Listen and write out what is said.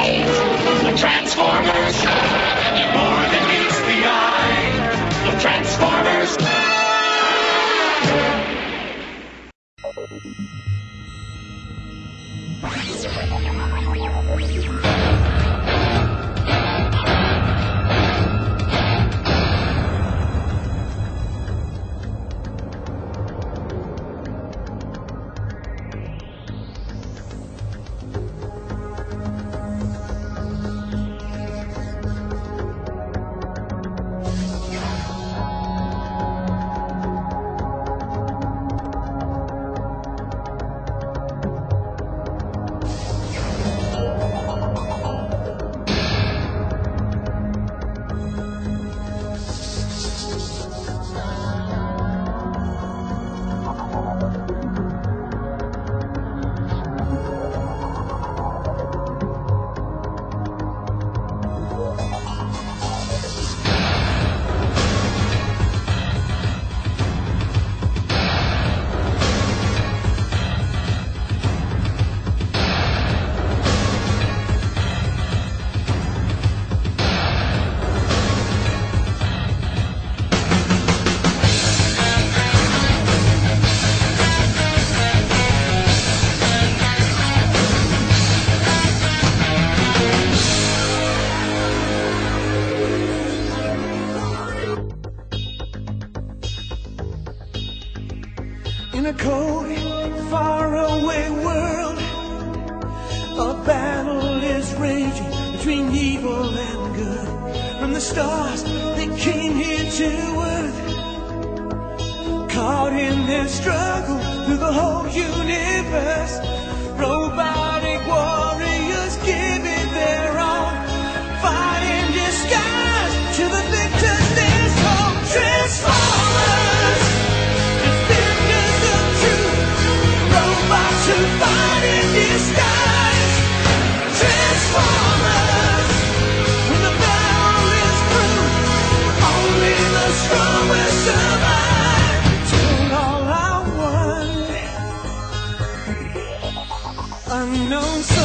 The Transformers, more than meets the eye. The Transformers. In a cold, faraway world, a battle is raging between evil and good. From the stars they came here to earth, caught in their struggle through the whole universe. Robotic warriors give it their all, fight in disguise to the victors there's hope. Transformers, defenders of truth, robots who fight in disguise. Transformers, when the battle is through, only the strong will survive. Told all I want, unknown.